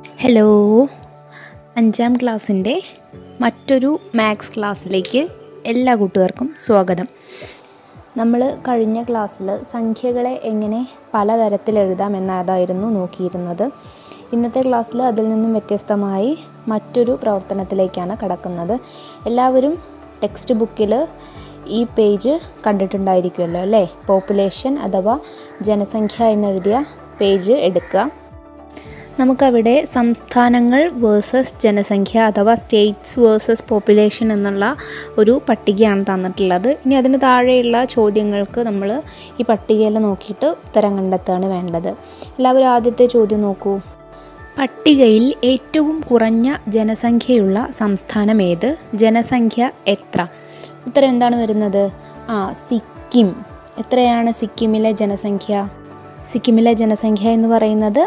Hello, 5ാം ക്ലാസ്സിൻ്റെ മറ്റൊരു maths ക്ലാസ്സിലേക്ക് എല്ലാ കൂട്ടുകാർക്കും സ്വാഗതം. നമ്മൾ കഴിഞ്ഞ ക്ലാസ്സിൽ സംഖ്യകളെ എങ്ങനെ പലതരത്തിൽ എഴുതാം എന്നതായിരുന്നു നോക്കിയിരുന്നത്. ഇന്നത്തെ ക്ലാസ്സിൽ അതിൽ നിന്നും വ്യത്യസ്തമായി മറ്റൊരു പ്രവർത്തനത്തിലേക്കാണ് കടക്കുന്നത്. എല്ലാവരും ടെക്സ്റ്റ് ബുക്കിൽ ഈ പേജ് കണ്ടിട്ടുണ്ടായിരിക്കുമല്ലോ അല്ലേ? പോപ്പുലേഷൻ അഥവാ ജനസംഖ്യ എന്നെഴുതിയ പേജ് എടുക്കുക. നമുക്കവിടെ സംസ്ഥാനങ്ങൾ വേഴ്സസ് ജനസംഖ്യ അഥവാ സ്റ്റേറ്റ്സ് വേഴ്സസ് പോപ്പുലേഷൻ എന്നുള്ള ഒരു പട്ടികയാണ് തന്നിട്ടുള്ളത്. ഇനി അതിന് താഴെയുള്ള ചോദ്യങ്ങൾക്ക് നമ്മൾ ഈ പട്ടികയിൽ നോക്കിയിട്ട് ഉത്തരം കണ്ടെത്തുകയാണ് വേണ്ടത്. എല്ലാവരും ആദ്യത്തെ ചോദ്യം നോക്കൂ. പട്ടികയിൽ ഏറ്റവും കുറഞ്ഞ ജനസംഖ്യയുള്ള സംസ്ഥാനം ഏത്? ജനസംഖ്യ എത്ര? ഉത്തരം എന്താണ് വരുന്നത്? സിക്കിം. എത്രയാണ് സിക്കിമിലെ ജനസംഖ്യ? സിക്കിമിലെ ജനസംഖ്യ എന്ന് പറയുന്നത്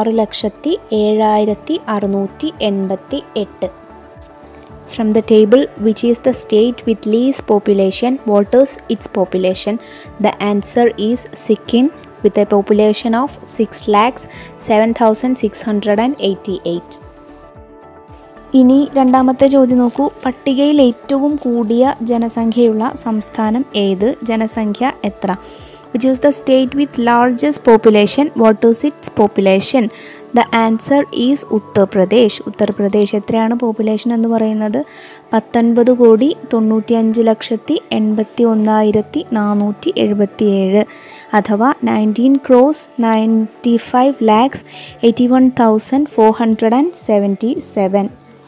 6,07,688. From the table, which is the state with least population, what is its population? The answer is Sikkim with a population of 6,07,688. ഇനി രണ്ടാമത്തെ ചോദ്യം നോക്കൂ. പട്ടികയിൽ ഏറ്റവും കൂടിയ ജനസംഖ്യയുള്ള സംസ്ഥാനം ഏത്? ജനസംഖ്യ എത്ര? Which is the state with largest population? What is its population? The answer is Uttar Pradesh. Uttar Pradesh. എത്രയാണ് പോപ്പുലേഷൻ എന്ന് പറയുന്നത്? 19,95,81,477 അഥവാ 19,95,81,477.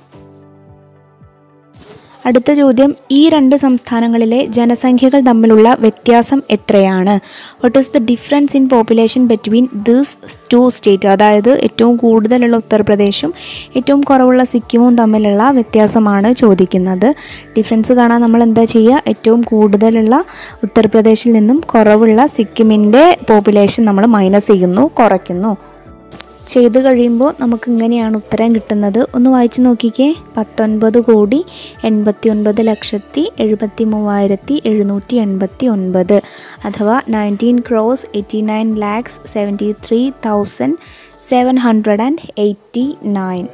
അടുത്ത ചോദ്യം, ഈ രണ്ട് സംസ്ഥാനങ്ങളിലെ ജനസംഖ്യകൾ തമ്മിലുള്ള വ്യത്യാസം എത്രയാണ്? What is the difference in population between this two state? അതായത് ഏറ്റവും കൂടുതലുള്ള ഉത്തർപ്രദേശും ഏറ്റവും കുറവുള്ള സിക്കിമും തമ്മിലുള്ള വ്യത്യാസമാണ് ചോദിക്കുന്നത്. ഡിഫറൻസ് കാണാൻ നമ്മൾ എന്താ ചെയ്യുക? ഏറ്റവും കൂടുതലുള്ള ഉത്തർപ്രദേശിൽ നിന്നും കുറവുള്ള സിക്കിമിൻ്റെ പോപ്പുലേഷൻ നമ്മൾ മൈനസ് ചെയ്യുന്നു, കുറയ്ക്കുന്നു. ചെയ്ത് കഴിയുമ്പോൾ നമുക്ക് ഇങ്ങനെയാണ് ഉത്തരം കിട്ടുന്നത്. ഒന്ന് വായിച്ചു നോക്കിക്കേ. 19,79,73,789 അഥവാ 19,89,73,789.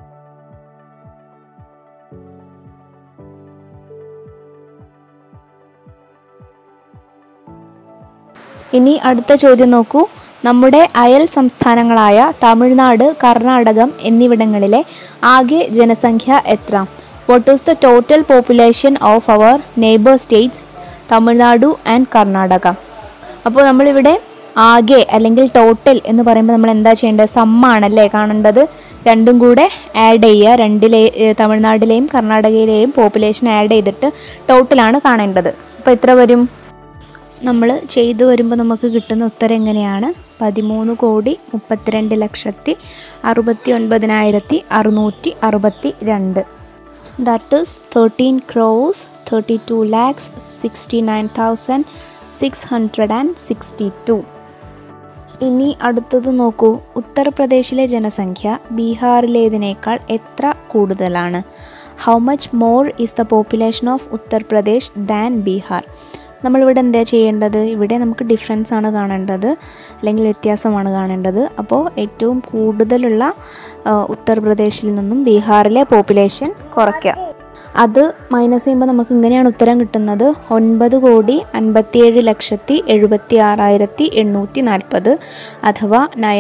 ഇനി അടുത്ത ചോദ്യം നോക്കൂ. നമ്മുടെ അയൽ സംസ്ഥാനങ്ങളായ തമിഴ്നാട്, കർണാടകം എന്നിവിടങ്ങളിലെ ആകെ ജനസംഖ്യ എത്ര? What is the total population of our neighbour states Tamil Nadu and Karnataka? അപ്പോൾ നമ്മളിവിടെ ആകെ അല്ലെങ്കിൽ ടോട്ടൽ എന്ന് പറയുമ്പോൾ നമ്മൾ എന്താ ചെയ്യേണ്ടത്? സമ്മാണല്ലേ കാണേണ്ടത്. രണ്ടും കൂടെ ആഡ് ചെയ്യുക. തമിഴ്നാട്ടിലെയും കർണാടകയിലെയും പോപ്പുലേഷൻ ആഡ് ചെയ്തിട്ട് ടോട്ടലാണ് കാണേണ്ടത്. അപ്പോൾ എത്ര വരും? നമ്മൾ ചെയ്തു വരുമ്പോൾ നമുക്ക് കിട്ടുന്ന ഉത്തരം എങ്ങനെയാണ്? 13,32,69,662. That is 13,32,69,662. ഇനി അടുത്തത് നോക്കൂ. ഉത്തർപ്രദേശിലെ ജനസംഖ്യ ബീഹാറിലേതിനേക്കാൾ എത്ര കൂടുതലാണ്? How much more is the population of Uttar Pradesh than Bihar? നമ്മളിവിടെ എന്താ ചെയ്യേണ്ടത്? ഇവിടെ നമുക്ക് ഡിഫറൻസ് ആണ് കാണേണ്ടത്, അല്ലെങ്കിൽ വ്യത്യാസമാണ് കാണേണ്ടത്. അപ്പോൾ ഏറ്റവും കൂടുതലുള്ള ഉത്തർപ്രദേശിൽ നിന്നും ബീഹാറിലെ പോപ്പുലേഷൻ കുറയ്ക്കുക. അത് മൈനസ് ചെയ്യുമ്പോൾ നമുക്ക് ഇങ്ങനെയാണ് ഉത്തരം കിട്ടുന്നത്. 9,57,76,840 അഥവാ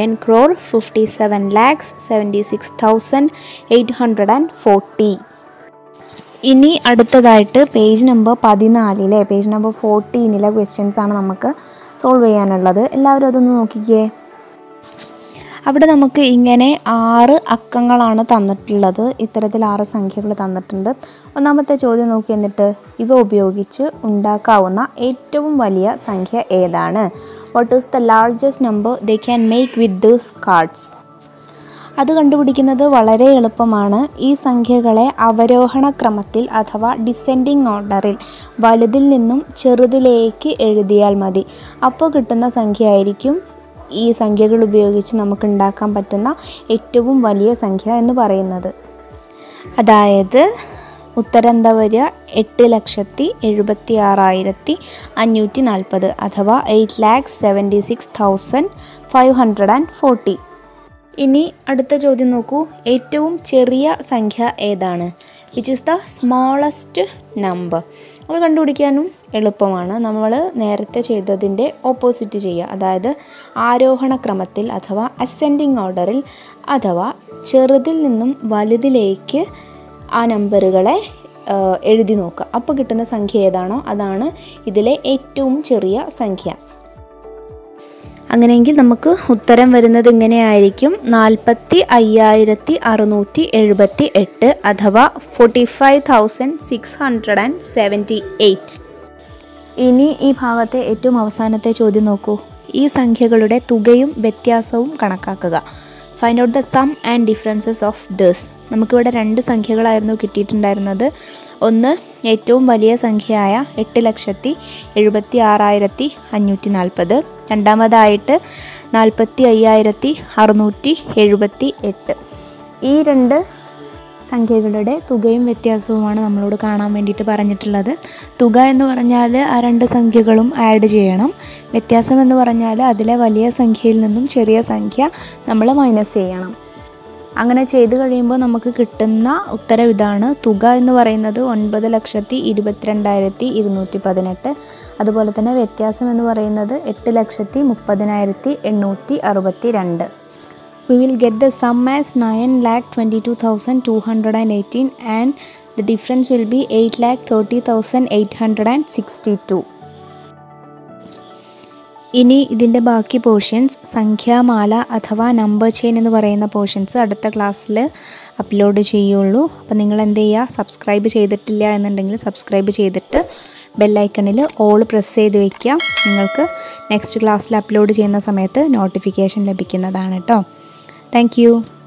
9,57,76,840. ഇനി അടുത്തതായിട്ട് page number 14 page number 14 questions ആണ് നമുക്ക് സോൾവ് ചെയ്യാനുള്ളത്. എല്ലാവരും അതൊന്ന് നോക്കിക്കേ. അവിടെ നമുക്ക് ഇങ്ങനെ 6 അക്കങ്ങളാണ് തന്നിട്ടുള്ളത്. ഇത്തരത്തിൽ 6 സംഖ്യകൾ തന്നിട്ടുണ്ട്. ഒന്നാമത്തെ ചോദ്യം നോക്കി, എന്നിട്ട് ഇവ ഉപയോഗിച്ച് ഉണ്ടാക്കാവുന്ന ഏറ്റവും വലിയ സംഖ്യ ഏതാണ്? What is the largest number they can make with these cards? അത് കണ്ടുപിടിക്കുന്നത് വളരെ എളുപ്പമാണ്. ഈ സംഖ്യകളെ അവരോഹണ ക്രമത്തിൽ അഥവാ ഡിസെൻഡിങ് ഓർഡറിൽ വലുതിൽ നിന്നും ചെറുതിലേക്ക് എഴുതിയാൽ മതി. അപ്പോൾ കിട്ടുന്ന സംഖ്യ ആയിരിക്കും ഈ സംഖ്യകൾ ഉപയോഗിച്ച് നമുക്ക് ഉണ്ടാക്കാൻ പറ്റുന്ന ഏറ്റവും വലിയ സംഖ്യ എന്ന് പറയുന്നത്. അതായത് ഉത്തരം എന്താ വരിക? 8,76,540 അഥവാ 8,76,540. ഇനി അടുത്ത ചോദ്യം നോക്കൂ. ഏറ്റവും ചെറിയ സംഖ്യ ഏതാണ്? Which is the smallest number? അത് കണ്ടുപിടിക്കാനും എളുപ്പമാണ്. നമ്മൾ നേരത്തെ ചെയ്തതിൻ്റെ ഓപ്പോസിറ്റ് ചെയ്യുക. അതായത് ആരോഹണ ക്രമത്തിൽ അഥവാ അസെൻഡിങ് ഓർഡറിൽ അഥവാ ചെറുതിൽ നിന്നും വലുതിലേക്ക് ആ നമ്പറുകളെ എഴുതി നോക്കുക. അപ്പോൾ കിട്ടുന്ന സംഖ്യ ഏതാണോ അതാണ് ഇതിലെ ഏറ്റവും ചെറിയ സംഖ്യ. അങ്ങനെയെങ്കിൽ നമുക്ക് ഉത്തരം വരുന്നത് ഇങ്ങനെയായിരിക്കും: 45,678 അഥവാ 45,678. ഇനി ഈ ഭാഗത്തെ ഏറ്റവും അവസാനത്തെ ചോദ്യം നോക്കൂ. ഈ സംഖ്യകളുടെ തുകയും വ്യത്യാസവും കണക്കാക്കുക. Find out the sum and differences of this. നമുക്കിവിടെ 2 സംഖ്യകളായിരുന്നു കിട്ടിയിട്ടുണ്ടായിരുന്നത്. ഒന്ന് ഏറ്റവും വലിയ സംഖ്യയായ 8,76,540. രണ്ടാമതായിട്ട് 45,678. ഈ 2 സംഖ്യകളുടെ തുകയും വ്യത്യാസവുമാണ് നമ്മളോട് കാണാൻ വേണ്ടിയിട്ട് പറഞ്ഞിട്ടുള്ളത്. തുക എന്ന് പറഞ്ഞാൽ ആ 2 സംഖ്യകളും ആഡ് ചെയ്യണം. വ്യത്യാസം എന്ന് പറഞ്ഞാൽ അതിലെ വലിയ സംഖ്യയിൽ നിന്നും ചെറിയ സംഖ്യ നമ്മൾ മൈനസ് ചെയ്യണം. അങ്ങനെ ചെയ്ത് കഴിയുമ്പോൾ നമുക്ക് കിട്ടുന്ന ഉത്തരം ഇതാണ്. തുക എന്ന് പറയുന്നത് 9,22,218. അതുപോലെ തന്നെ വ്യത്യാസം എന്ന് പറയുന്നത് 8,30,862. We will get the sum as 9,22,218 and the difference will be 8,30,862. ഇനി ഇതിൻ്റെ ബാക്കി പോർഷൻസ് സംഖ്യാമാല അഥവാ നമ്പർ ചെയിൻ എന്ന് പറയുന്ന പോർഷൻസ് അടുത്ത ക്ലാസ്സിൽ അപ്ലോഡ് ചെയ്യുള്ളൂ. അപ്പോൾ നിങ്ങൾ എന്ത് ചെയ്യുക, സബ്സ്ക്രൈബ് ചെയ്തിട്ടില്ല എന്നുണ്ടെങ്കിൽ സബ്സ്ക്രൈബ് ചെയ്തിട്ട് ബെല്ലൈക്കണിൽ ഓൾ പ്രസ് ചെയ്ത് വയ്ക്കുക. നിങ്ങൾക്ക് നെക്സ്റ്റ് ക്ലാസ്സിൽ അപ്ലോഡ് ചെയ്യുന്ന സമയത്ത് നോട്ടിഫിക്കേഷൻ ലഭിക്കുന്നതാണ് കേട്ടോ. Thank U.